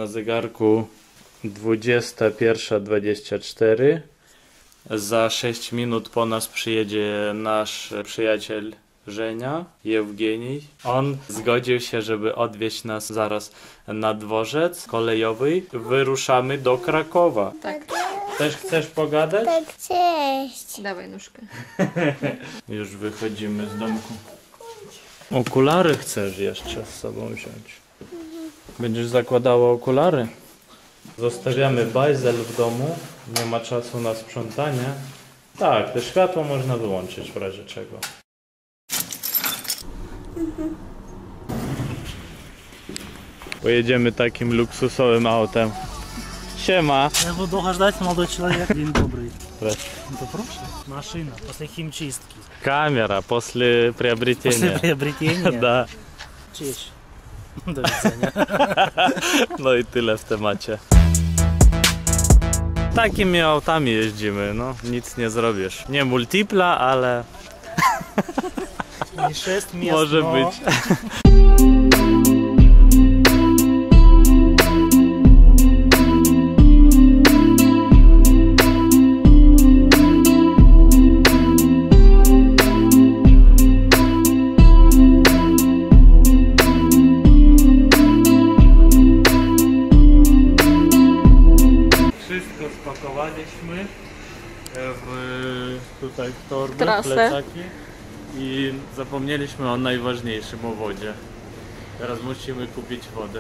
Na zegarku 21:24. Za 6 minut po nas przyjedzie nasz przyjaciel Żenia, Jewgenij. On zgodził się, żeby odwieźć nas zaraz na dworzec kolejowy. Wyruszamy do Krakowa. Tak. Też chcesz pogadać? Tak, cześć. Dawaj nóżkę. Już wychodzimy z domku. Okulary chcesz jeszcze z sobą wziąć? Będziesz zakładała okulary? Zostawiamy bajzel w domu. Nie ma czasu na sprzątanie. Tak, te światło można wyłączyć w razie czego. Pojedziemy takim luksusowym autem. Siema! Я буду ждать, молодой человек. День добрый. Здравствуйте. Это прошлое? Машина после химчистки. Камера после приобретения. После приобретения. Да. Честь. Do widzenia. No i tyle w temacie. Takimi autami jeździmy, no nic nie zrobisz. Nie multipla, ale Не 6 мест, może но... być. Wszystko spakowaliśmy tutaj w torby, Trasę. plecaki i zapomnieliśmy o najważniejszym, o wodzie. Teraz musimy kupić wodę.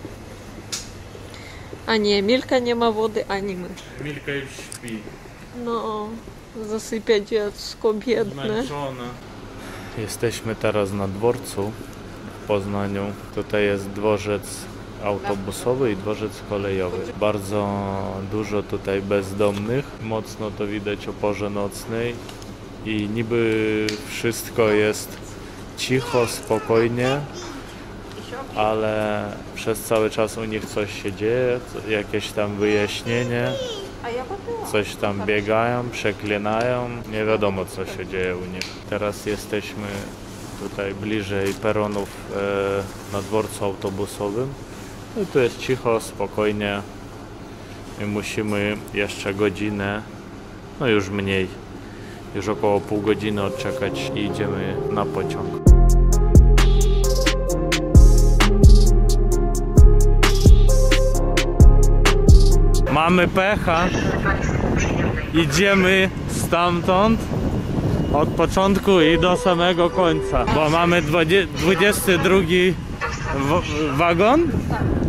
A nie, Milka nie ma wody, ani my. Milka już śpi, No, zasypia dziecko biedne. zmęczona. Jesteśmy teraz na dworcu w Poznaniu. Tutaj jest dworzec autobusowy i dworzec kolejowy. Bardzo dużo tutaj bezdomnych. Mocno to widać o porze nocnej. I niby wszystko jest cicho, spokojnie, ale przez cały czas u nich coś się dzieje, jakieś tam wyjaśnienie, coś tam biegają, przeklinają, nie wiadomo co się dzieje u nich. Teraz jesteśmy tutaj bliżej peronów na dworcu autobusowym. No i tu jest cicho, spokojnie i musimy jeszcze godzinę, no już mniej, już około pół godziny odczekać i idziemy na pociąg. Mamy pecha, idziemy stamtąd od początku i do samego końca, bo mamy 22 wagon.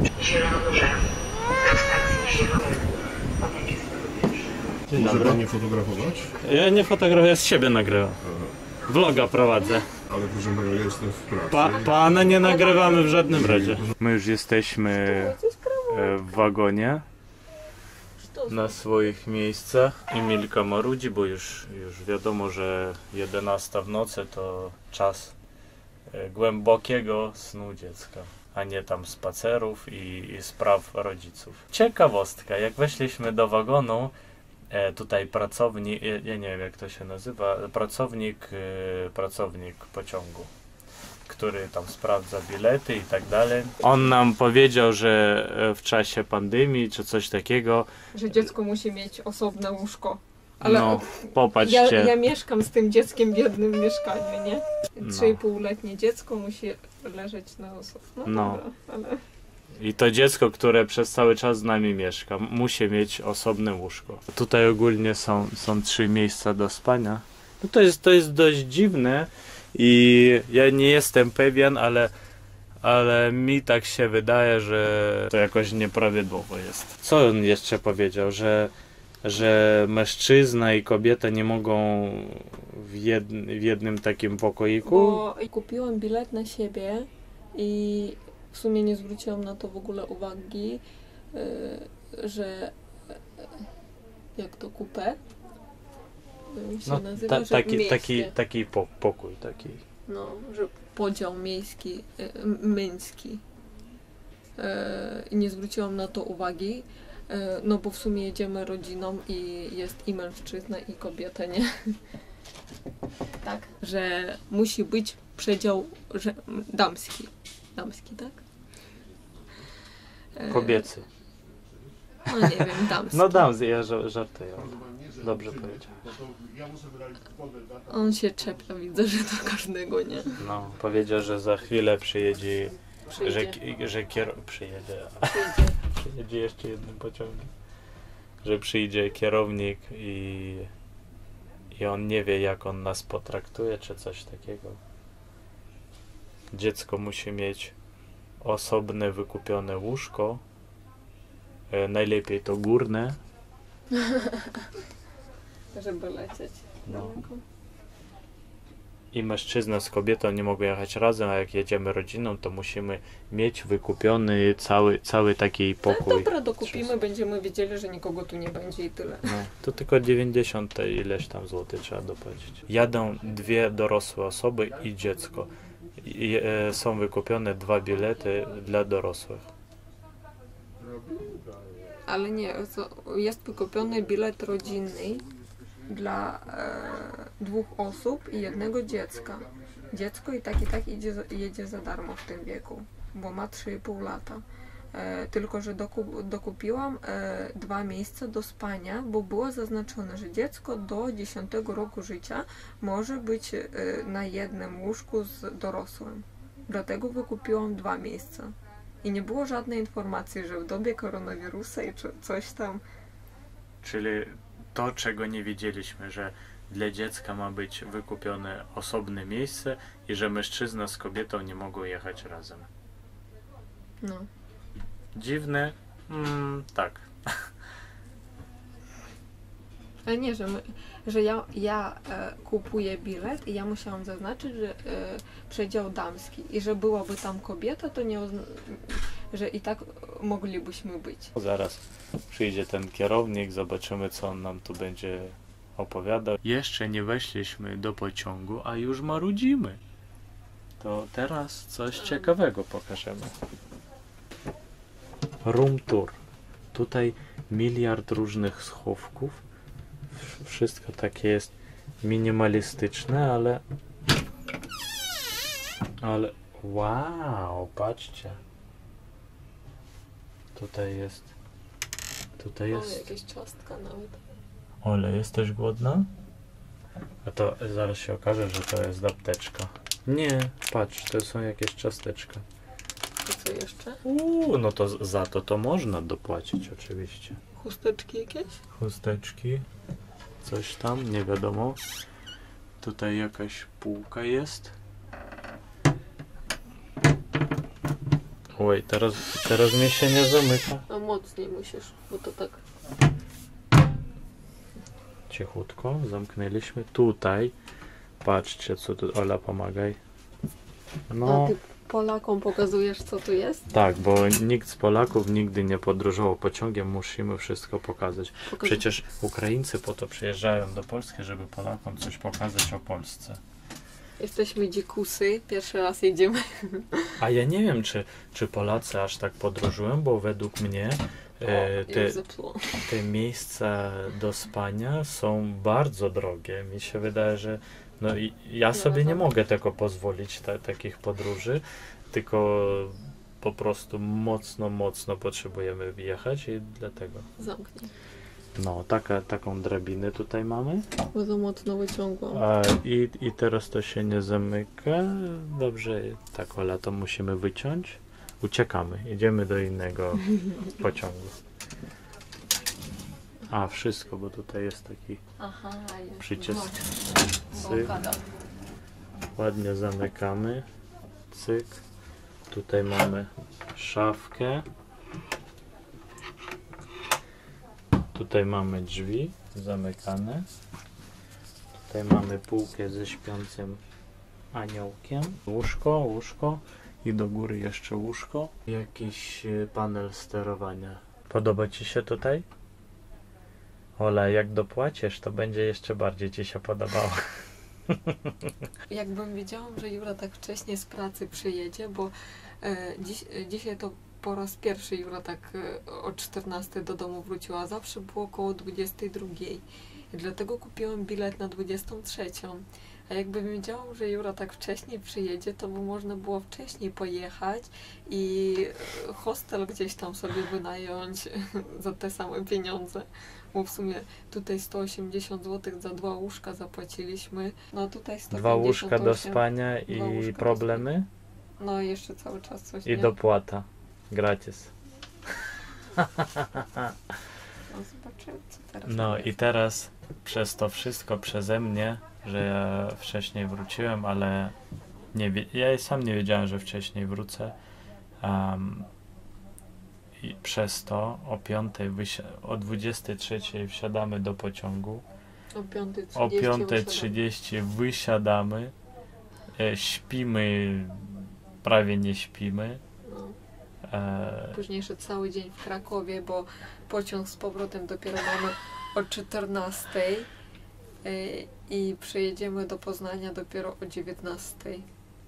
Może pan nie fotografować? Ja nie fotografuję, z siebie nagrywam. Vloga prowadzę. Ale proszę pana, ja jestem w pracy. Pana nie nagrywamy w żadnym razie. My już jesteśmy w wagonie na swoich miejscach. Emilka marudzi, bo już wiadomo, że 11 w nocy to czas głębokiego snu dziecka, a nie tam spacerów i spraw rodziców. Ciekawostka, jak weszliśmy do wagonu, tutaj pracownik, ja nie wiem jak to się nazywa, pracownik pociągu, który tam sprawdza bilety i tak dalej. On nam powiedział, że w czasie pandemii czy coś takiego, Że dziecko musi mieć osobne łóżko. Ale no popatrzcie. ja mieszkam z tym dzieckiem w jednym mieszkaniu, nie? 3,5-letnie dziecko musi leżeć na osobno. No. Dobra, ale... I to dziecko, które przez cały czas z nami mieszka, musi mieć osobne łóżko. Tutaj ogólnie są 3 miejsca do spania. No to jest dość dziwne i ja nie jestem pewien, ale mi tak się wydaje, że to jakoś nieprawidłowo jest. Co on jeszcze powiedział? Że mężczyzna i kobieta nie mogą w jednym takim pokoiku? Bo kupiłam bilet na siebie i w sumie nie zwróciłam na to w ogóle uwagi, że jak to coupé się nazywa, że taki pokój taki. No, że podział miejski, męski. I nie zwróciłam na to uwagi, no bo w sumie jedziemy rodziną i jest i mężczyzna i kobieta, nie? Tak, że musi być przedział damski, tak? Kobiecy. No nie wiem, damski. No damski, ja żartuję. Dobrze powiedziałeś. On się czepia, widzę, że do każdego, nie? No, powiedział, że za chwilę przyjedzie, Przyjdzie. przyjedzie jeszcze jednym pociągiem. Że przyjdzie kierownik i on nie wie, jak on nas potraktuje, czy coś takiego. Dziecko musi mieć osobne, wykupione łóżko. Najlepiej to górne. Żeby lecieć. No. I mężczyzna z kobietą nie mogą jechać razem, a jak jedziemy rodziną, to musimy mieć wykupiony cały taki pokój. Dobra, dokupimy, będziemy wiedzieli, że nikogo tu nie będzie i tyle. No, to tylko 90 ileś tam złotych trzeba dopłacić. Jadą 2 dorosłe osoby i dziecko. Są wykupione 2 bilety dla dorosłych. Ale nie, jest wykupiony bilet rodzinny dla 2 osób i 1 dziecka. Dziecko i tak jedzie za darmo w tym wieku, bo ma 3,5 lata. Tylko że dokupiłam 2 miejsca do spania, bo było zaznaczone, że dziecko do 10 roku życia może być na jednym łóżku z dorosłym. Dlatego wykupiłam 2 miejsca. I nie było żadnej informacji, że w dobie koronawirusa i coś tam. Czyli to, czego nie wiedzieliśmy, że dla dziecka ma być wykupione osobne miejsce i że mężczyzna z kobietą nie mogą jechać razem. No. Dziwne? Tak. Ale nie, że ja kupuję bilet i ja musiałam zaznaczyć, że przedział damski i że byłaby tam kobieta, to nie że i tak moglibyśmy być. Zaraz przyjdzie ten kierownik, zobaczymy, co on nam tu będzie opowiadał. Jeszcze nie weszliśmy do pociągu, a już marudzimy. To teraz coś ciekawego pokażemy. Room tour. Tutaj miliard różnych schowków. Wszystko takie jest minimalistyczne, ale wow, patrzcie. Tutaj jest O, jakieś ciastka nawet. Ole, jesteś głodna? A to zaraz się okaże, że to jest apteczka. Nie, patrz, to są jakieś ciasteczka. I co jeszcze? No to za to można dopłacić oczywiście. Chusteczki jakieś? Chusteczki, coś tam, nie wiadomo. Tutaj jakaś półka jest. Oj, teraz mi się nie zamyka. A mocniej musisz, bo to tak. Cichutko, zamknęliśmy. Tutaj, patrzcie, co tu, Ola, pomagaj. No, A ty Polakom pokazujesz, co tu jest? tak, bo nikt z Polaków nigdy nie podróżował pociągiem, musimy wszystko pokazać. Przecież Ukraińcy po to przyjeżdżają do Polski, żeby Polakom coś pokazać o Polsce. Jesteśmy dzikusy, pierwszy raz jedziemy. A ja nie wiem, czy Polacy aż tak podróżują, bo według mnie te miejsca do spania są bardzo drogie. Mi się wydaje, że ja sobie nie mogę tego pozwolić, takich podróży, tylko po prostu mocno potrzebujemy wjechać i dlatego. Zamknij. No, taką drabinę tutaj mamy. Bo za mocno wyciągłam. I teraz to się nie zamyka. Dobrze, tak, Ola, to musimy wyciąć. Uciekamy, idziemy do innego pociągu. A, wszystko, bo tutaj jest taki przycisk. Cyk. Ładnie zamykamy. Cyk. Tutaj mamy szafkę. Tutaj mamy drzwi zamykane. Tutaj mamy półkę ze śpiącym aniołkiem. Łóżko i do góry jeszcze łóżko. Jakiś panel sterowania. Podoba Ci się tutaj? Ola, jak dopłacisz, to będzie jeszcze bardziej Ci się podobało. Jakbym wiedziałam, że Jura tak wcześnie z pracy przyjedzie, bo dzisiaj to po raz pierwszy Jura tak o 14 do domu wróciła, zawsze było około 22. I dlatego kupiłam bilet na 23. A jakbym wiedział, że Jura tak wcześniej przyjedzie, to by można było wcześniej pojechać i hostel gdzieś tam sobie wynająć za te same pieniądze. Bo w sumie tutaj 180 zł za 2 łóżka zapłaciliśmy. No tutaj 158. 2 łóżka do spania Dwa i łóżka do problemy No i jeszcze cały czas coś i nie. dopłata. Gratis. No zobaczymy, co teraz No będzie. i teraz przez to wszystko przeze mnie, że ja wcześniej wróciłem, ale ja sam nie wiedziałem, że wcześniej wrócę. I przez to o 23 wsiadamy do pociągu. O 5:30 O wyszedłem. 5:30 wysiadamy. Śpimy, prawie nie śpimy. No. E, Później jeszcze cały dzień w Krakowie, bo pociąg z powrotem dopiero mamy o 14 i przyjedziemy do Poznania dopiero o 19.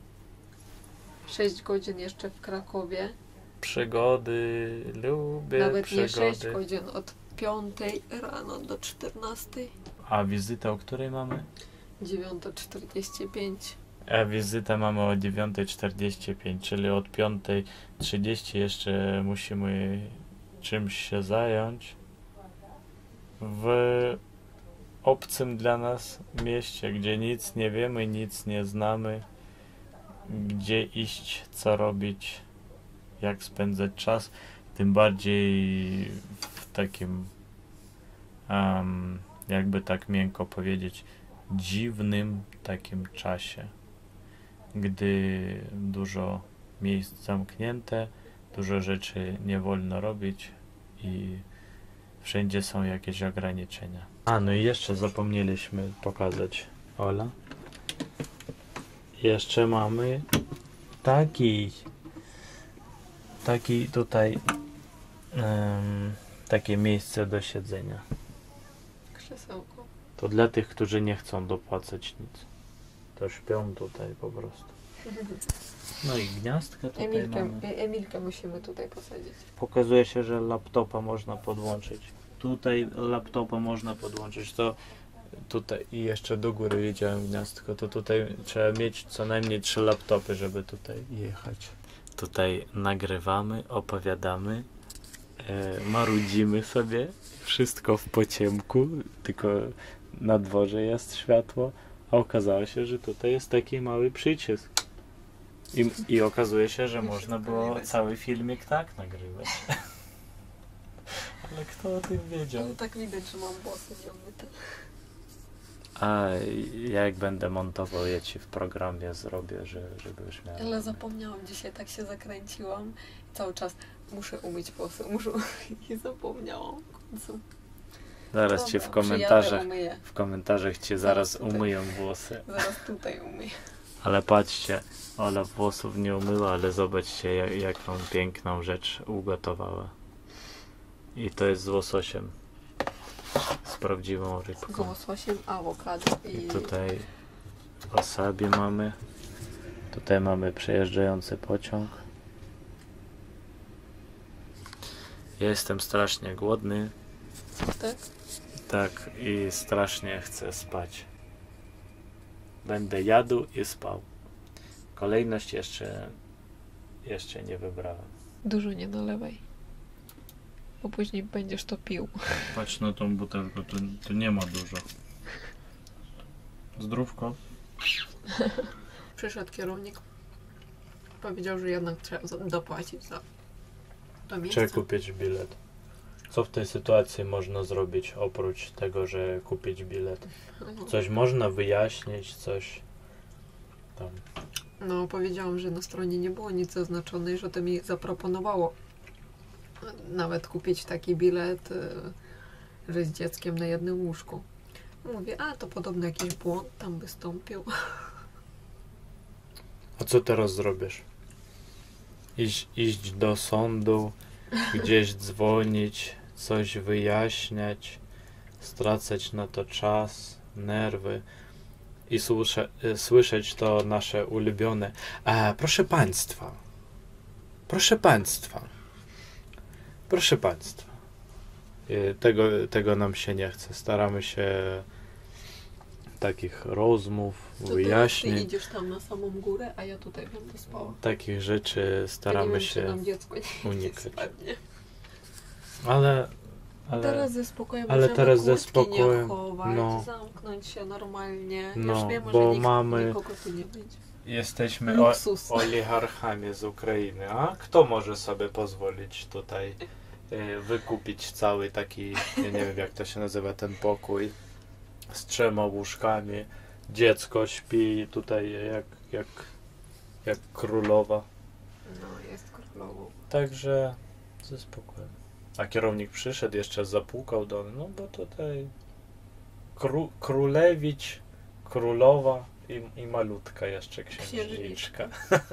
6 godzin jeszcze w Krakowie. Przygody, lubię Nawet przygody. nie 6 godzin, od 5 rano do 14. A wizytę o której mamy? 9:45. A wizytę mamy o 9:45, czyli od 5:30 jeszcze musimy czymś się zająć w obcym dla nas mieście, gdzie nic nie wiemy, nic nie znamy, gdzie iść, co robić, jak spędzać czas, tym bardziej w takim, jakby tak miękko powiedzieć, dziwnym takim czasie, gdy dużo miejsc zamknięte, dużo rzeczy nie wolno robić i wszędzie są jakieś ograniczenia. A, no i jeszcze zapomnieliśmy pokazać, Ola. Jeszcze mamy taki tutaj takie miejsce do siedzenia. Krzesełko. To dla tych, którzy nie chcą dopłacać nic. To śpią tutaj po prostu. No i gniazdka tutaj mamy. Emilkę musimy tutaj posadzić. Pokazuje się, że laptopa można podłączyć. Tutaj laptopa można podłączyć. To tutaj i jeszcze do góry widziałem gniazdko. To tutaj trzeba mieć co najmniej 3 laptopy, żeby tutaj jechać. Tutaj nagrywamy, opowiadamy, marudzimy sobie. Wszystko w pociemku, tylko na dworze jest światło. A okazało się, że tutaj jest taki mały przycisk. I okazuje się, że można było cały filmik tak nagrywać. Ale kto o tym wiedział? No tak widać, że mam włosy nieumyte. A ja jak będę montował, ja ci w programie zrobię, żeby już miał. Ale zapomniałam, dzisiaj tak się zakręciłam. Cały czas muszę umyć włosy, i zapomniałam w końcu. Zaraz ci Dobra, przyjadę, umyję. w komentarzach ci zaraz umyją włosy. Zaraz tutaj umyję. Ale patrzcie, Ola włosów nie umyła, ale zobaczcie jaką piękną rzecz ugotowała. I to jest z łososiem. Z prawdziwą Z rybką. łososiem, awokado I i tutaj wasabi mamy. Tutaj mamy przejeżdżający pociąg. Ja jestem strasznie głodny. tak? Tak, i strasznie chcę spać. Będę jadł i spał. Kolejność jeszcze nie wybrałem. Dużo nie nalewaj. Bo później będziesz to pił. Patrz na tą butelkę, tu nie ma dużo. Zdrówko. Przyszedł kierownik. Powiedział, że jednak trzeba dopłacić za to miejsce. Trzeba kupić bilet. Co w tej sytuacji można zrobić oprócz tego, że kupić bilet? Coś można wyjaśnić, coś tam. No, powiedziałam, że na stronie nie było nic zaznaczone i że to mi zaproponowało nawet kupić taki bilet, że z dzieckiem na jednym łóżku. Mówię, a to podobno jakiś błąd tam wystąpił. A co teraz zrobisz? Iść do sądu, gdzieś dzwonić, coś wyjaśniać, stracać na to czas, nerwy i słyszeć to nasze ulubione proszę Państwa, proszę Państwa, proszę Państwa. Tego nam się nie chce. Staramy się takich rozmów, To ty wyjaśnień, idziesz tam na samą górę, a ja tutaj będę spała. takich rzeczy Ja nie staramy wiem, czy się nam dziecko nie unikać. spadnie. Ale Teraz ze spokojem ale możemy teraz ze kurtki nie spokojem, chować, no. zamknąć się normalnie. No, Już wiemy, bo że mamy- nikogo tu nie będzie. jesteśmy Luksus. oligarchami z Ukrainy, a kto może sobie pozwolić tutaj wykupić cały taki, ja nie wiem jak to się nazywa, ten pokój z 3 łóżkami, dziecko śpi tutaj jak królowa, No, jest królową. także ze spokojem. A kierownik przyszedł, jeszcze zapukał do mnie, no bo tutaj królewicz, królowa i malutka jeszcze księżniczka.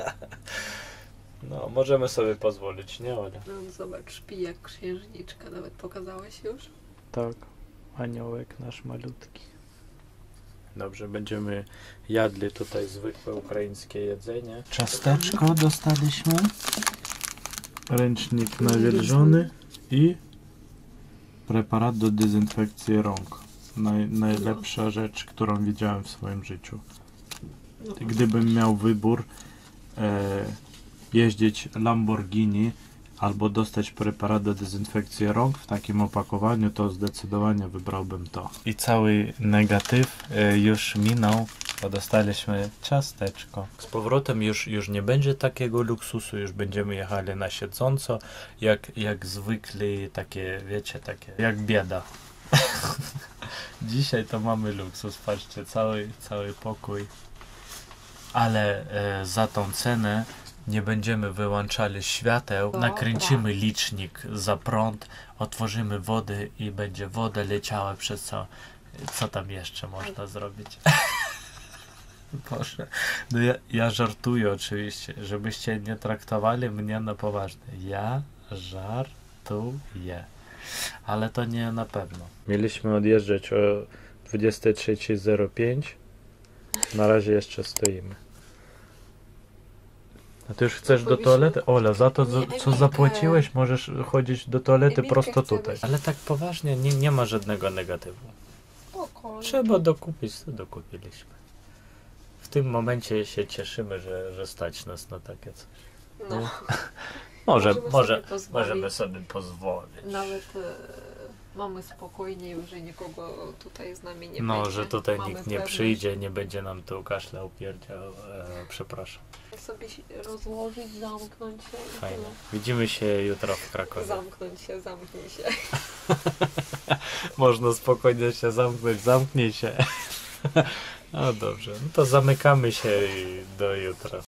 No, możemy sobie pozwolić, nie Ola? No, zobacz, śpi jak księżniczka. Nawet pokazałeś już? Tak, aniołek nasz malutki. Dobrze, będziemy jadli tutaj zwykłe ukraińskie jedzenie. Ciasteczko dostaliśmy, ręcznik nawilżony i preparat do dezynfekcji rąk. Najlepsza rzecz, którą widziałem w swoim życiu. Gdybym miał wybór jeździć Lamborghini albo dostać preparat do dezynfekcji rąk w takim opakowaniu, to zdecydowanie wybrałbym to. I cały negatyw już minął, bo dostaliśmy ciasteczko. Z powrotem już nie będzie takiego luksusu, już będziemy jechali na siedząco, jak zwykle takie, wiecie, takie jak bieda. Dzisiaj to mamy luksus, patrzcie, cały pokój. Ale za tą cenę nie będziemy wyłączali świateł, Dobra. nakręcimy licznik za prąd, otworzymy wodę i będzie woda leciała przez co tam jeszcze można zrobić. Boże, no ja żartuję oczywiście, żebyście nie traktowali mnie na poważnie. Ja żartuję, ale to nie na pewno. Mieliśmy odjeżdżać o 23:05, na razie jeszcze stoimy. A ty już chcesz do toalety? Ola, za to, co Emilkę. zapłaciłeś, możesz chodzić do toalety Emilkę prosto chcę tutaj. być. Ale tak poważnie, nie ma żadnego negatywu. Spokojnie. Trzeba dokupić, to dokupiliśmy. W tym momencie się cieszymy, że stać nas na takie coś. No. Możemy sobie pozwolić. Nawet mamy spokojnie, że nikogo tutaj z nami nie No, będzie. że tutaj Mamy nikt nie pewność. przyjdzie, nie będzie nam tu kaszlał, pierdział, przepraszam. Sobie się rozłożyć, zamknąć się. i Fajnie. tyle. Widzimy się jutro w Krakowie. Zamknij się. Można spokojnie się zamknąć, zamknij się. No dobrze, no to zamykamy się i do jutra.